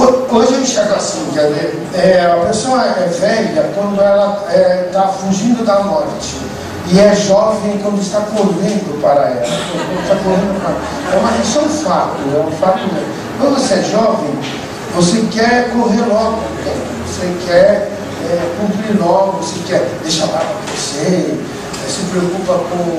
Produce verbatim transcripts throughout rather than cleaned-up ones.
Hoje eu enxergo assim, quer ver, é, a pessoa é velha quando ela está é, fugindo da morte e é jovem quando está correndo para ela. Está correndo para... É, uma, isso é um fato, é um fato mesmo. Quando você é jovem, você quer correr logo, você quer é, cumprir logo, você quer deixar lá para você, é, se preocupa com,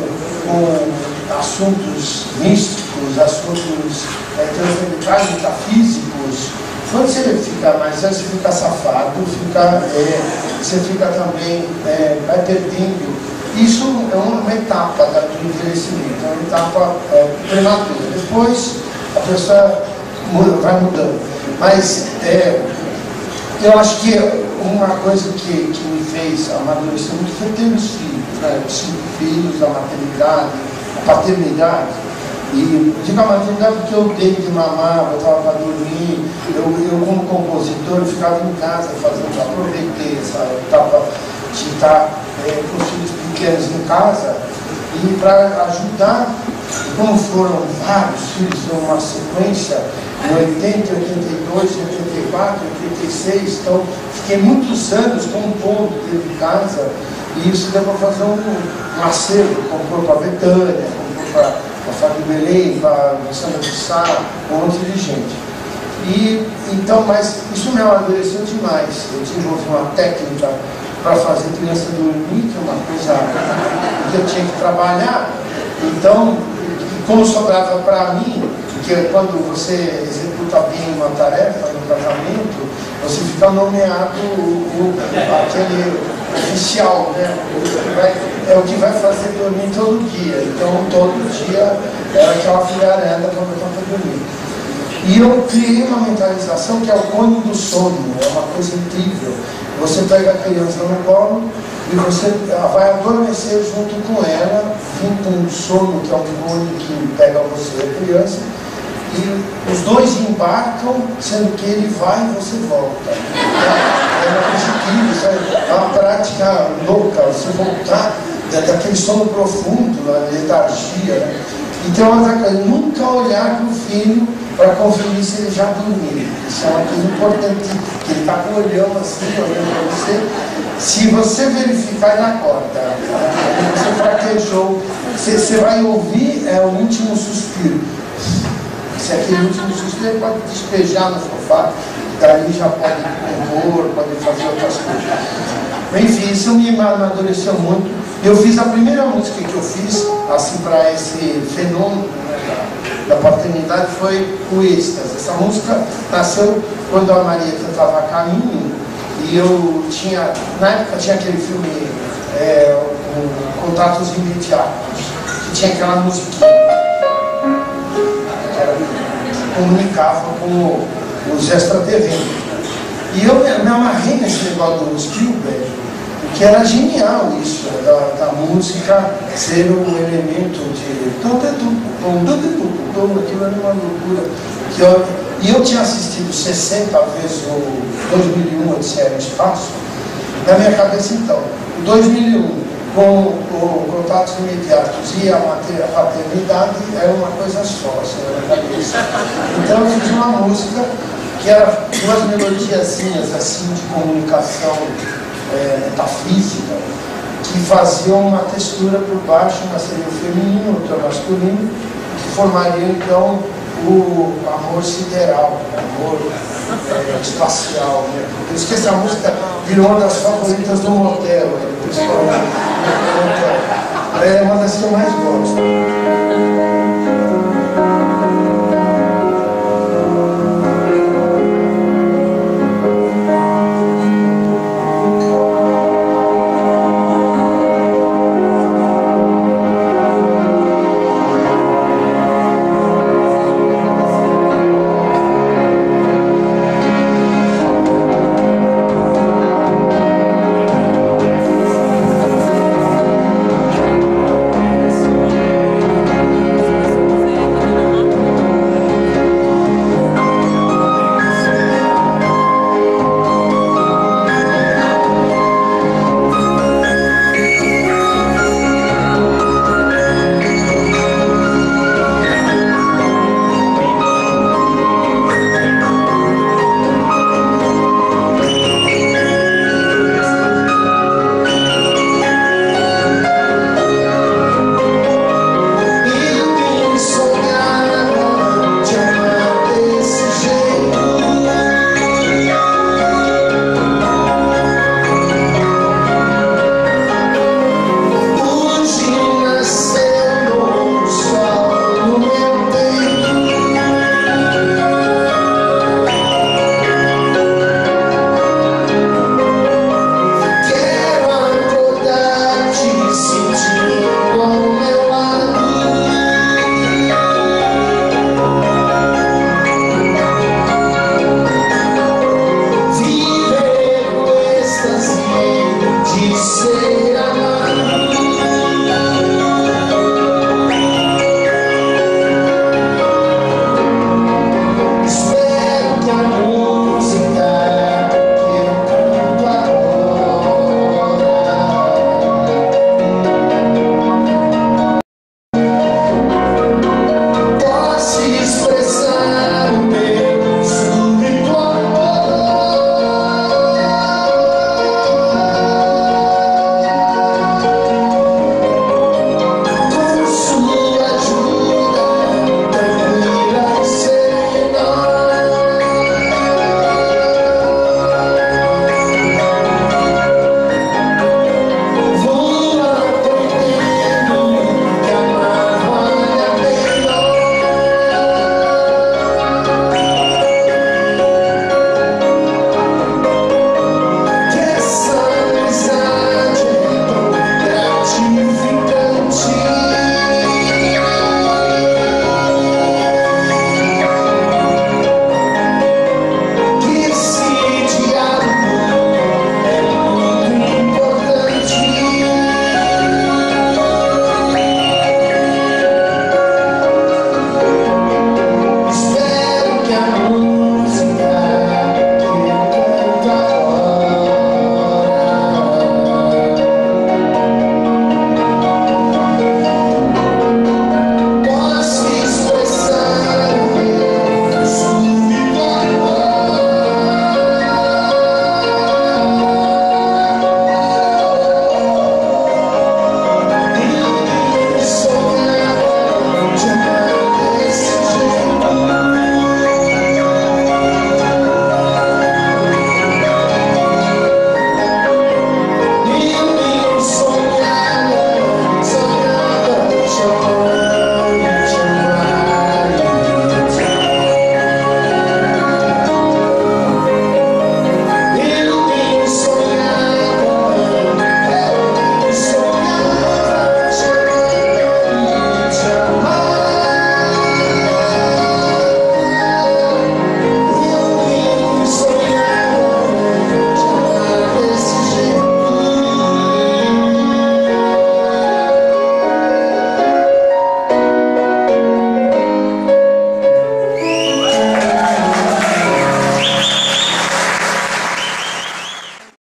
com assuntos místicos, assuntos é, transcendentais, metafísicos. Quando você fica mais velho, você fica safado, fica, é, você fica também, é, vai perdendo. Isso é uma etapa do envelhecimento, é uma etapa é, prematura. Depois a pessoa muda, vai mudando. Mas é, eu acho que uma coisa que, que me fez amadurecer muito foi ter os filhos, né? Os cinco filhos, a maternidade, a paternidade. E digo a maternidade porque eu dei de mamar, eu estava para dormir, eu, eu como compositor eu ficava em casa fazendo, aproveitei essa etapa de estar é, com os filhos pequenos em casa e para ajudar, como foram vários filhos numa sequência, em oitenta, oitenta e dois, oitenta e quatro, oitenta e seis, então fiquei muitos anos compondo dentro de casa e isso deu para fazer um, um acervo, comprou para a Betânia, comprou para a Fábio Belém, para a Sandra de Sá, um monte de gente. E, então, mas isso me amadureceu demais. Eu desenvolvi uma técnica para fazer criança dormir, que é uma coisa que eu tinha que trabalhar. Então, como sobrava para mim, porque quando você executa bem uma tarefa no casamento, você fica nomeado o, o, aquele oficial, né? É o que vai fazer dormir todo dia. Então, todo dia era aquela filharada para botar para dormir. E eu criei uma mentalização que é o cone do sono, é uma coisa incrível. Você pega a criança no colo e você vai adormecer junto com ela, junto com o sono, que é um cone que pega você, a criança, e os dois embarcam, sendo que ele vai e você volta. É uma coisa incrível, é uma prática louca, você voltar daquele sono profundo, na letargia, né? Então, nunca olhar para o filho para conferir se ele já dormiu. Isso é uma coisa importante, que ele está com o olhão assim, olhando para você. Se você verificar, ele acorda. Você fraquejou. Você, você vai ouvir é, o último suspiro. Se aquele último suspiro, ele pode despejar no sofá. Daí já pode compor, pode fazer outras coisas. Enfim, isso me amadureceu muito. Eu fiz a primeira música que eu fiz, assim, para esse fenômeno, né, da, da paternidade, foi o Êxtase. Essa música nasceu quando a Marieta estava a caminho e eu tinha, na época tinha aquele filme é, um, Contatos Imediatos, que tinha aquela musiquinha que, era, que comunicava com os extraterrenos. E eu me, me amarrei nesse negócio do Spielberg, que era genial isso, da, da música ser um elemento de... Aquilo era uma loucura. Que eu, e eu tinha assistido sessenta vezes o dois mil e um, Odisseia no Espaço, na minha cabeça então, o dois mil e um, com o Contatos Imediatos e a paternidade, era uma coisa só, assim, na minha cabeça. Então eu fiz uma música que era duas melodiazinhas assim de comunicação É, metafísica, que faziam uma textura por baixo, uma seria o feminino, outra masculino, que formariam então o amor sideral, o amor é, espacial, né? Por isso que essa música virou uma das favoritas do motel, né? É uma das que eu mais gosto.